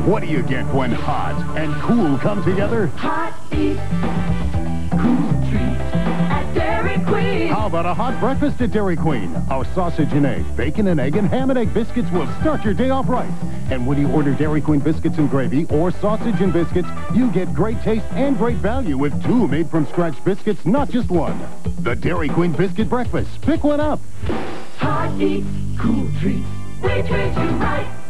What do you get when hot and cool come together? Hot eats, cool treats at Dairy Queen. How about a hot breakfast at Dairy Queen? Our sausage and egg, bacon and egg, and ham and egg biscuits will start your day off right. And when you order Dairy Queen biscuits and gravy or sausage and biscuits, you get great taste and great value with 2 made-from-scratch biscuits, not just 1. The Dairy Queen Biscuit Breakfast. Pick one up. Hot eats, cool treats, we treat you right.